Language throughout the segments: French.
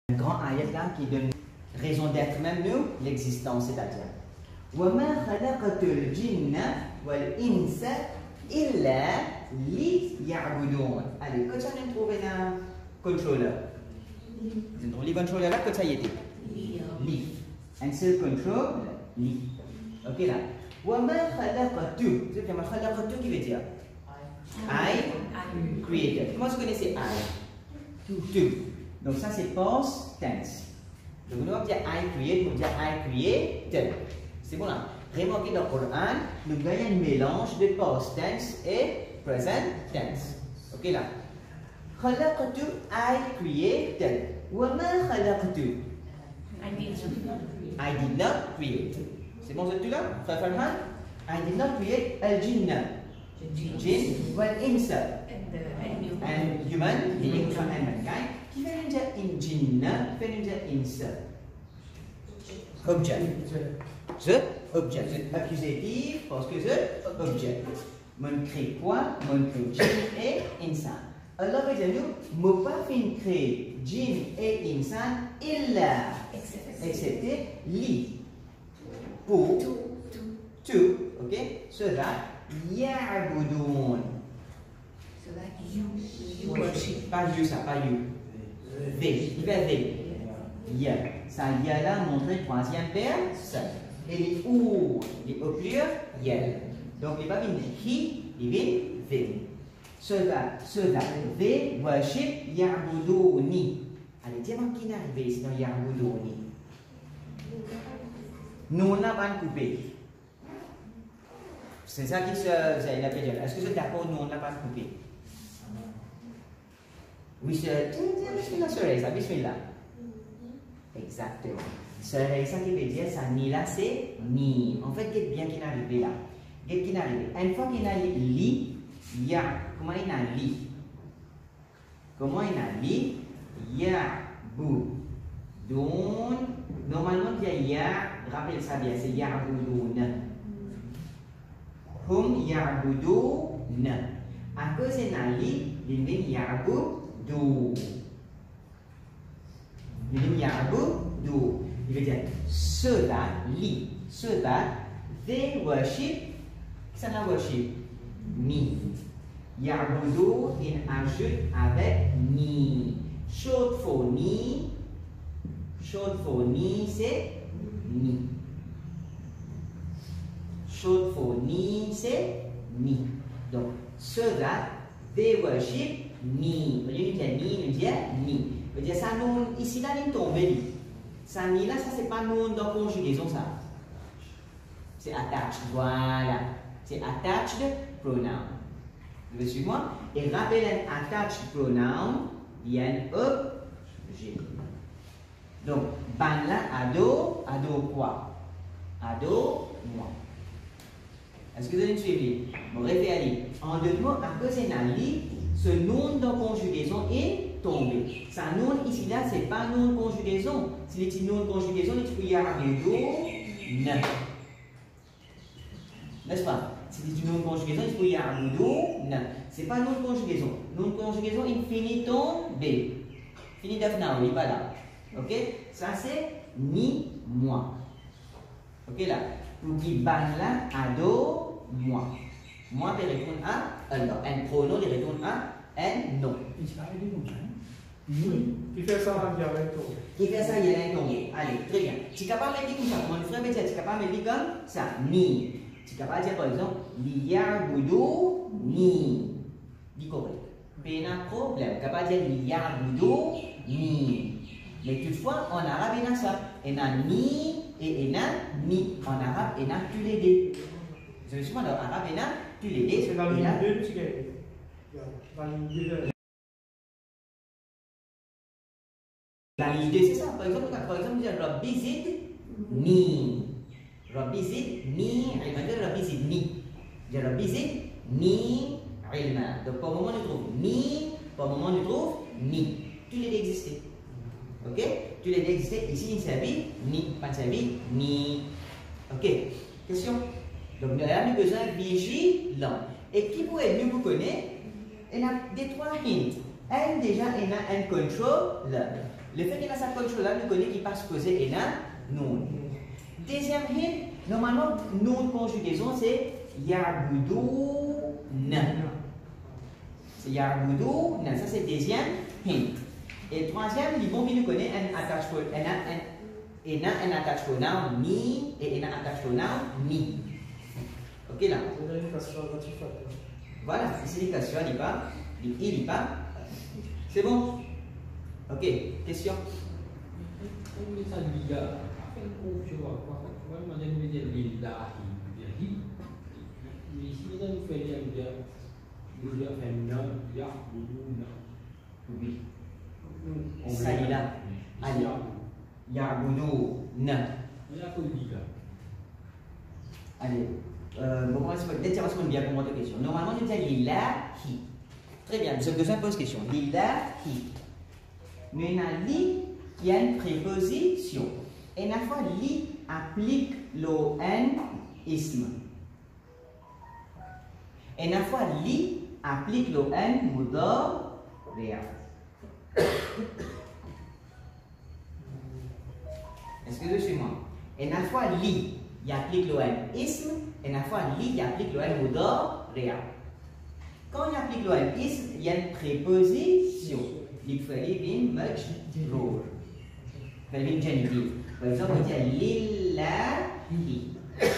Un grand ayat là qui donne raison d'être même nous, l'existence, c'est-à-dire وَمَا خَلَقَتُ الْجِنَّ وَالْإِنسَ إِلَّا لِيَعْبُدُونَ. Allez, quand on a trouvé un controller, le controller là, quand ça y était, li, un seul contrôle, li. Ok là. وَمَا خَلَقَتُ, c'est vraiment خَلَقَتُ qui veut dire I created. Comment vous connaissez I? To. Donc ça c'est past tense. Donc nous allons dire I create, nous allons dire I created. C'est bon là. Remarquez dans le Coran, nous voyons un mélange de past tense et present tense. Ok là. خلقت I created. وما خلقت I did not create. C'est bon c'est tout là? Frère Farhan? I did not create al-jinna. Jinn wal-insa. And human being and mankind. Qui fait dire in jinna, fait dire insa. Object. The object. C'est accusatif parce que the object. Mon crée quoi? Mon crée jinn et insan. Alors, les amis, je ne pas créer jinn et insan illa, excepté li. Pour, to, ok? So that ya'budun. So that you worship. Pas you, ça, pas you. They, il va they. Ya. Ça, ya là montre troisième personne. Et les ou, les au pluriel, ya. Donc, il va venir he, il vient they. So that they worship ya'buduni. Allez, dis-moi qui est arrivé ici dans ya'buduni. Nous n'avons pas coupé. C'est ça qui c'est la période. Est-ce que vous êtes d'accord? Nous n'avons pas coupé. Oui, bismillah, bismillah. Exactement. Ça qui veut dire ça, ni là, c'est ni. En fait, qu'est-ce bien qu'il est arrivé là? Qu'est-ce qui est arrivé? Une fois qu'il a li, ya. Comment il a li? Comment il a li? Ya, bu. Donc, normalement, il y a ya, rappelle ça bien, c'est ya, bu, na. Hum, ya, bu, na. À cause il a li, il vient ya, bu, do. Il vient ya, bu, do. Il veut dire cela, li, cela, they worship, ça la worship, me. Ya'budu, il ajoute avec ni. Short for ni, c'est ni. Short for ni, c'est ni. Donc, cela, they worship me. Vous voyez, nous dit ni. Vous dire ça, nous, ici, là, il tombe. Ça, ni là, ça, c'est pas nous dans conjugaison, ça. C'est attached, voilà. C'est attached pronoun. Vous suivez moi? Et rappelez un attached pronoun, il y a un objet. Donc, ban là, ado quoi? Ado, moi. Est-ce que vous avez suivi? Bon, référez. En deux mots, à cause d'un lit, ce nom de conjugaison est tombé. Ça nom ici là, c'est pas nom de conjugaison. Si les nom de conjugaison, il faut y avoir ne. N'est-ce pas? Si c'est une nom de conjugaison, il faut y avoir ne. C'est pas nom de conjugaison. Nom de conjugaison, il finit tombé. Fini d'afna, oui, pas là. Ok? Ça c'est ni moi. Ok là? Pour qui ban là, ado, moi. Moi, il répond à alors. Un pronom, il répond à un non. Qui fait ça, il y a un tour. Qui fait ça, il y a un tour. Allez, très bien. Tu es capable de dire comme ça. Mon frère me dit, tu es capable de dire comme ça. Ni. Tu es capable de dire par exemple, liya'budu ni. Dis correct. Pas de problème. Capable de dire liya'budu ni. Mais toutefois, en arabe, il y a ça. Il y a ni et il y a ni. En arabe, il y a tous les deux. Vous savez souvent, en arabe, il y a tous les deux. C'est dans l'idée, tu sais. Dans l'idée. Dans l'idée, c'est ça. Par exemple, dire Rabbi zid ni. Rabbi zid ni ilma. Rabbi zid ni. Dire Rabbi zid ni ilma. Donc, pour le moment, on trouve ni. Pour le moment, on trouve ni. Tous les deux existent. Ok? Tous les deux existent. Ici, il s'habille ni. Pas s'habille ni. Ok? Question? Donc, nous avons besoin de vigilant. Et qui pourrait mieux vous connaître? Il y a des trois hints. Elle, déjà, il y a un contrôle. Le fait qu'il y a cette contrôle-là, nous connaissons qu'il passe poser et là, non. Deuxième hint, normalement, non conjugaison, c'est yarbudouna. C'est yarbudouna. Ça, c'est le deuxième hint. Et le troisième, les bons, nous connaissons un attached pronoun ni et un attached pronoun mi. Ok là? Voilà, ici les questions, il n'y pas. C'est bon? Ok, question? Oui. Ça y est là. Allez. Ya'budouna. Allez. Bon, peut-être bien pour votre question. Normalement, nous disons lillahi. Très bien, deuxième pose question. Lillahi. Nous avons li qui a une préposition. Et la fois li applique l'on isme. Et la fois li applique l'on mudar ria. Est-ce que je suis moi? Et la fois li il applique l'on isme. Et la fois li il applique l'on mudar ria. Quand il applique l'on isme, il y a une préposition. Il faut aller bien majrour. Il faut aller bien genitif. Par exemple, on dit lillahi.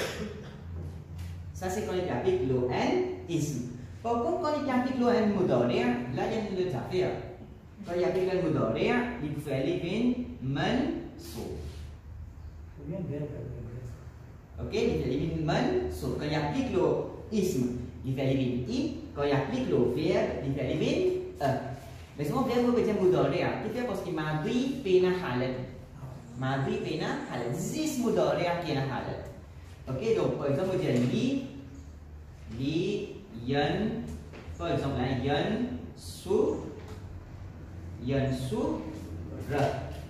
Ça, c'est quand il applique l'on isme. Par contre, quand il applique l'on mudari', là, il y a une autre affaire. Quand il applique l'on mudari', il faut aller bien mansoub. Ok, il faut aller bien mansoub. Quand il applique l'on isme, il faut aller bien i. Quand il applique le verbe, il faut aller bien e. Mais souvent, le verbe peut être mudari'. Qui fait parce qu'il m'a dit pena halat. Madri pena halat. Zis mudari' qui est halat. Ok, donc par exemple, on dit li, yan, par exemple, yan su, ra.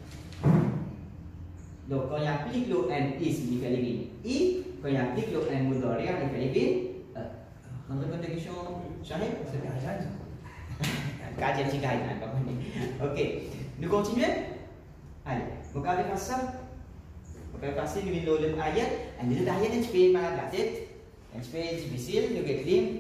Donc quand il applique le isme, il fait aller bien i. Quand il applique le mudari', il fait aller bien e. Vous répondez à la question, Shahid? Kajian si kajian apa ni? Ok, nous continuons. Allez, vous avez fait ça? Vous avez passé le milieu de l'ayat. Et le ayat est fait par la tête. C'est difficile, nous écrivons.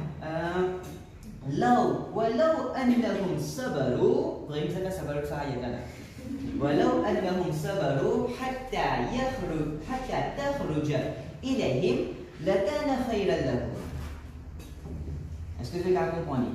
لو ولو أنهم صبروا غير مثلا صبروا ساعة ولو أنهم صبروا حتى تخرج إليهم لكان خيرا لهم. Est-ce que vous avez compris?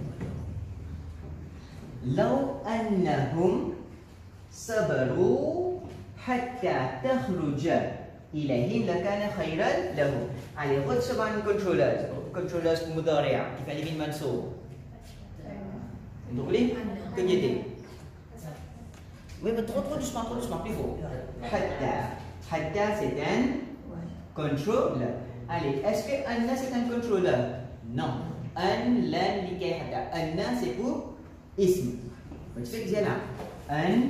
لو أنهم صبروا حتى تخرج إليهم لكان خيرا لهم. Allez, recevons une contrôleuse mudari' qui fait les mansoub. Vous voulez? Que dit-il? Oui, mais trop doucement, plus fort. Hatta, c'est un contrôleur. Allez, est-ce que anna c'est un contrôleur? Non. An, lan, likay, hatta. Anna c'est pour ism. Tu sais que c'est là. Un.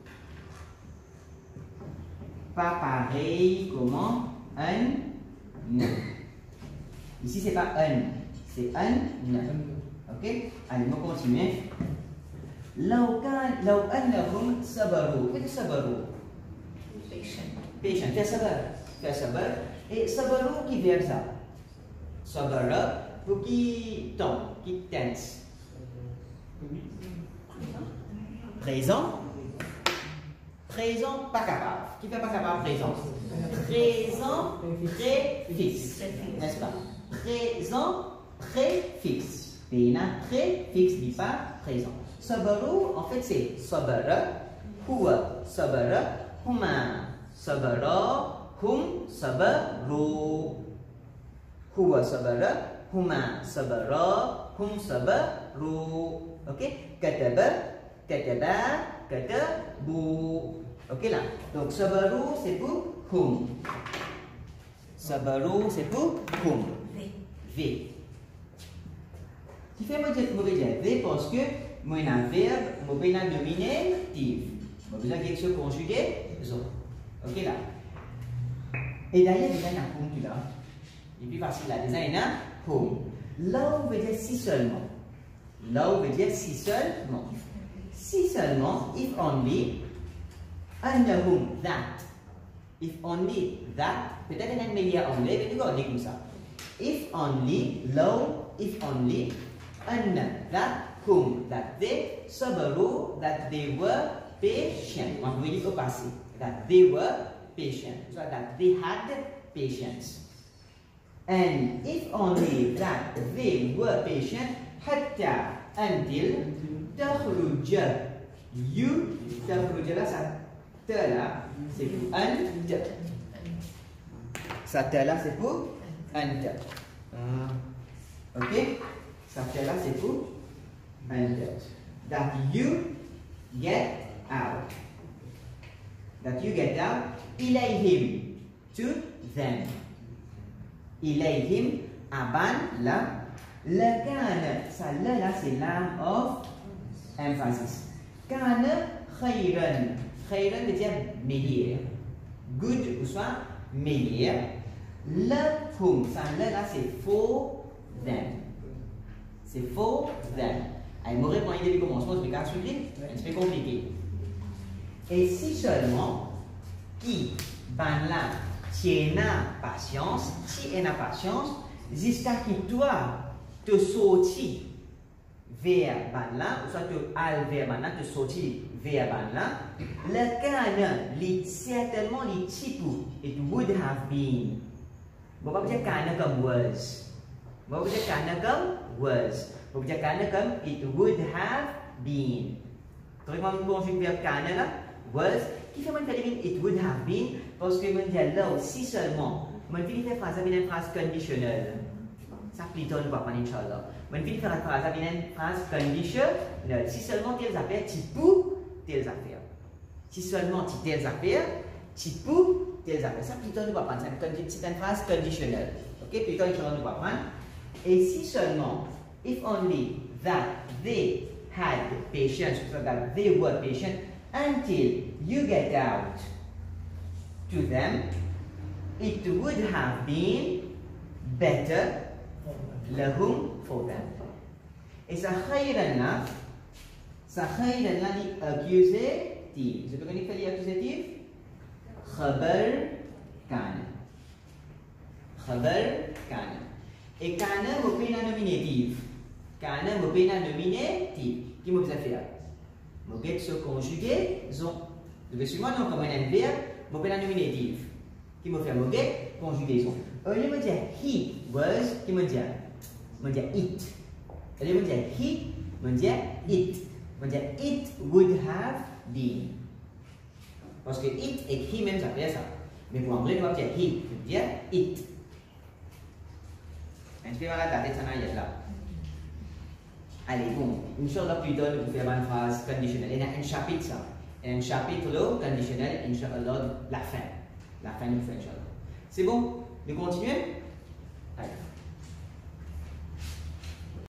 Pas pareil, comment? Un. Non. Ici, c'est pas un. C'est un. Non. Ok? Allez, on continue. لو أنهم صبروا. Qu'est-ce que صبروا? Patient. Fais sabar. Et صبروا qui vient ça? صبر pour qui temps, qui tense. Présent. Présent, pas capable. Qui fait pas capable? Présent. Présent, préfixe. N'est-ce pas? Présent, préfixe. Pena, préfixe, dit pas présent. Sabaru, en fait, c'est sabara, huwa sabara, huma sabara, hum sabaru. Huwa sabara, huma sabara, hum sabaru. Ok? Kataba, katabu. Ok là? Donc sabaru, c'est pour hum. Sabaru, c'est pour hum. V. Qui fait mauvais dire V parce que moi j'ai un verbe, moi j'ai un nominatif. Moi besoin quelque chose conjugué, ok là. Et d'ailleurs, il y a un home là. Et puis facile là, il y a un home. Là, on veut dire si seulement. Là, on veut dire si seulement. si seulement, if only, annahum, that. If only that, peut-être un meilleur anglais, mais nous on dit comme ça. If only, low, if only, that, whom, that they, sabaru, that they were patient. On peut dire au passé, that they were patient. So that they had patience. And if only that they were patient, hatta, until, takhruja, you, takhruja là, ça, te là, c'est pour ant. Ça te là, c'est pour ant. Ok? Ça te là, c'est pour ant. That you get out. That you get out. Ilayhim, to them. Ilayhim, aban, là. Le kana, ça là, c'est l'âme of emphasis. Kana, khayran. Khayran veut dire meilleur. Good ou soit meilleur. Lahum, ça là, c'est for them. C'est for them. Il me répond dès le commencement, je vais expliquer. C'est compliqué. Et si seulement, qui, ban là, tiena patience, tiena patience, jusqu'à qui toi, te sorti vers ban là, ou soit te al vers ban là, te sorti vers ban là, le kana, certainement, les tipou, it would have been. Bon, pas dire kana comme was. Bon, dire kana comme was. Bon, dire kana comme it would have been. Comment nous conjuguons le verbe kana là? Was. Qui fait mon faire it would have been? Parce que mon dire là, si seulement, mon fait faire phrase avec une phrase conditionnelle. Ça plutôt nous va prendre Inch'Allah. Mon fait faire une phrase avec une phrase conditionnelle. Si seulement telles affaires, tu peux telles affaires. Si seulement tu telles affaires, tu peux telles affaires. Ça plutôt nous va prendre. C'est une phrase conditionnelle. Ok? Plutôt Inch'Allah nous va prendre. Et si seulement, if only that they had patience, so that they were patient until you get out to them, it would have been better lahum for them. Et ça khayran là, dit accusative. Vous connaissez quel est l'accusative? Khabar kana. Khabar kana. Et kana m'opine à nominative. Kana m'opine à nominative. Qui m'a faire? M'opine se conjuguer, zon. Vous devez suivre non comme un verbe, m'opine à nominative. Qui m'a fait m'opine conjugaison. Au lieu de me dire he was, qui me dit? Me dire it. Au lieu de me dire he, me dire it. Me dire it would have been. Parce que it et he même ça fait ça. Mais pour anglais, on va dire he, on va dire it. Inspirez la tête, ça n'a là. Allez, bon, Inch'Allah, plus tard, nous faire une phrase conditionnelle. Il y a un chapitre, ça. Il y a un chapitre conditionnel, Inch'Allah, la fin. La fin, nous fait Inch'Allah. C'est bon? Nous continuons? Allez.